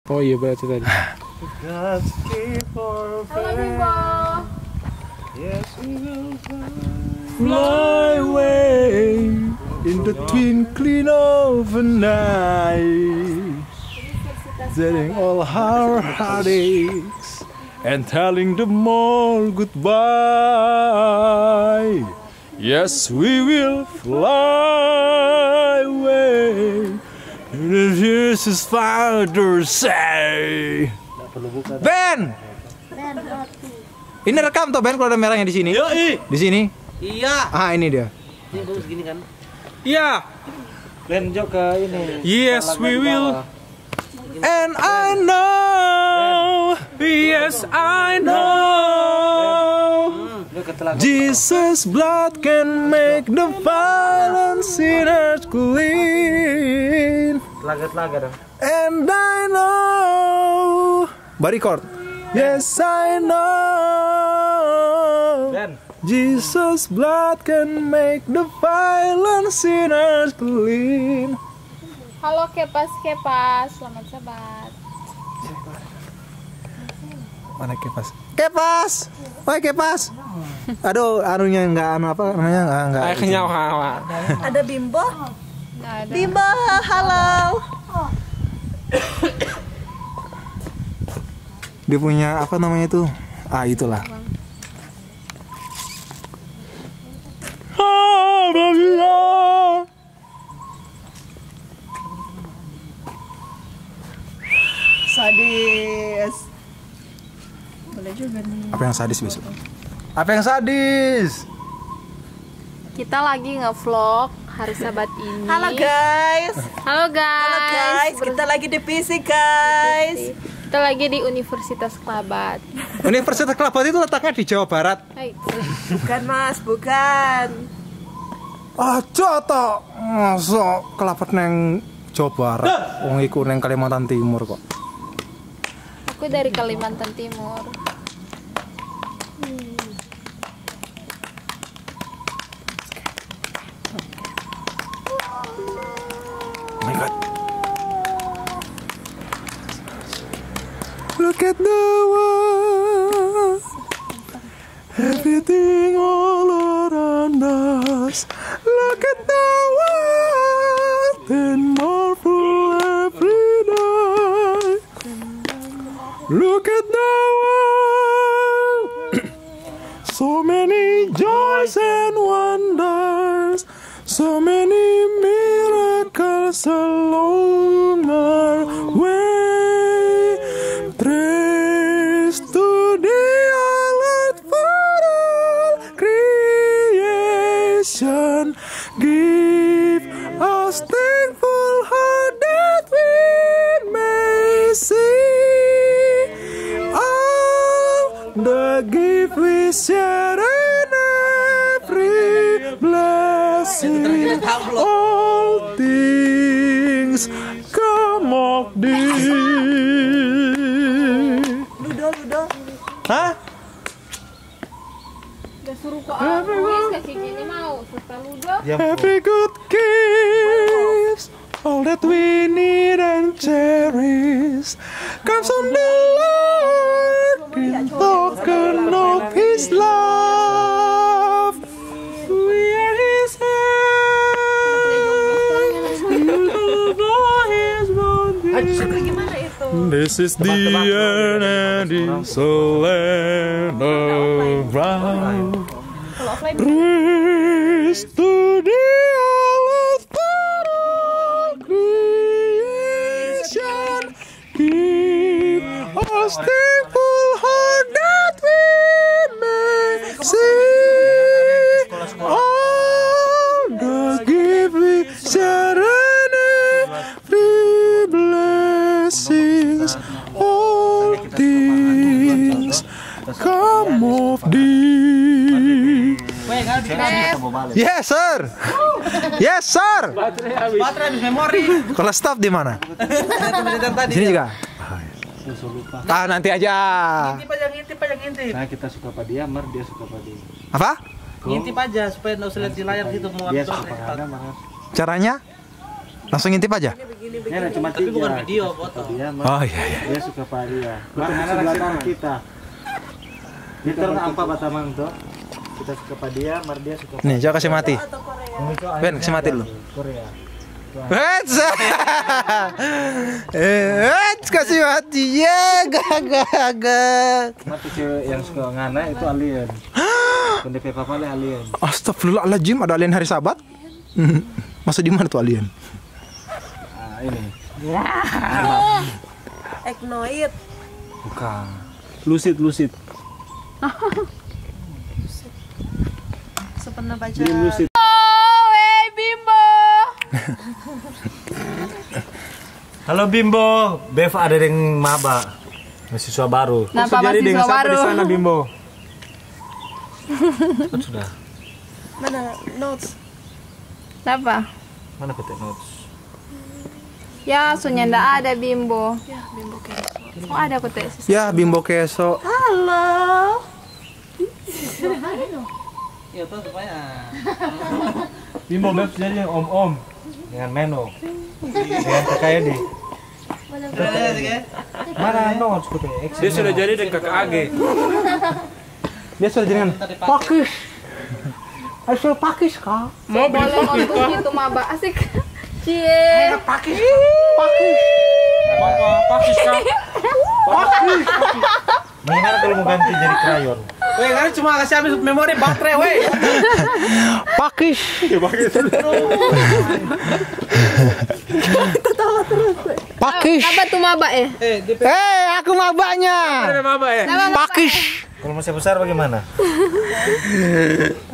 Oh iya baca tadi. Halo Bimbo. Yes, we will Fly away in the twinkling of an eye, setting all our heartaches and telling them all goodbye. Yes, we will fly away. This is Father say. Ben, ini rekam tuh Ben kalau ada merahnya di sini. Di sini. Iya. Ah ini dia. Ini bagus gini kan? Iya. Ben jok ke ini. Yes, we will. And I know. Yes, I know. Jesus' blood can make the violent sinners clean. Telaga dong. And I know. Bari chord. Yes, I know. Ben. Jesus' blood can make the violent sinners clean. Halo Kepas, selamat sabat. Mana Kepas? Kepas! Woi Kepas! Aduh, anunya enggak anu apa namanya enggak. Ada Bimbo? Nggak ada. Bimbo, halo. Dia punya apa namanya itu? Ah, itulah. Sadis. Boleh juga nih. Apa yang sadis besok? Apa yang sadis? Kita lagi nge-vlog hari Sabat ini. Halo guys. Halo guys. Halo guys. Kita lagi di PC guys. Kita lagi di Universitas Kelabat. Universitas Kelabat itu letaknya di Jawa Barat. Hai. Bukan Mas, bukan. Aja toh. Masa Kelabat neng Jawa Barat. Wong iku neng Kalimantan Timur kok. Aku dari Kalimantan Timur. Oh my God. Look at the world, everything all around us. Look at the world and marvel every day. Look at the world, so many joys and wonders, so many miracles along our way. Praise to the Lord for all creation. Give us thankful heart that we may see all the gift we share and every blessing. All things come of thee. Ludo. Hah? Udah suruh ke Alvis, kasih gini mau suka ludo. Every good gift, all that we need and cherish, comes from the Lord in token of His love. We are His hands, by His bounty. Gimana itu? This is the end and it's a land of round. Kalau offline Praise to the Lord for all creation. Give us thankful heart that we may see all the gift we share and every blessings. All things come of thee. Yes sir. Yes sir. Baterai habis memori. Kalau stop di mana? Sini juga. Ah nanti aja. Ngintip aja. Nah kita suka pada dia, Mar dia suka pada dia. Apa? Ngintip aja supaya nggak usah lihat di layar situ mau Dia ambil suka pada Mar. Caranya? Langsung ngintip aja. Ya, cuma tapi bukan video, foto. Dia, Oh iya. dia suka Pak dia. Betul sebelah kanan kita. Kita nggak apa batamang tuh. Kita suka Pak dia, Mar dia suka. Nih, coba kasih mati. Atau Korea. Ben, kasih mati dulu. Korea. Kasih mati. Ya, gagak. Mati cewek yang suka ngana itu alien. Pendepe papa le alien. Astagfirullahaladzim, ada alien hari Sabat? Masa di mana tuh alien? Nah, ini. Eknoid. Bukan. Lucid. Pernah baca. Dream lucid. Bimbo. Halo Bimbo, Bev ada yang maba. Mahasiswa baru. Kenapa mahasiswa baru? Bimbo? Sudah. Mana notes? Kenapa? Mana petik notes? Ya, soalnya ndak ada Bimbo. Ya, Bimbo Keso. Oh, ada kotek. Ya, Bimbo Keso. Halo. Iya tuh supaya. Bimbo Bev jadi yang om dengan Meno. Dengan kakak Edi. Mana notes petik? Dia sudah jadi dengan kakak Age. Dia sudah dengan Pakis. Asal Pakis kah? Mau boleh untuk itu maba asik. Cie. Pakis. Gimana kalau mau ganti jadi krayon? Weh, kan cuma kasih habis memori baterai, weh. Pakis. Pakis. Apa tuh maba Aku mabanya. Apa ya? Pakis. Kalau masih besar bagaimana?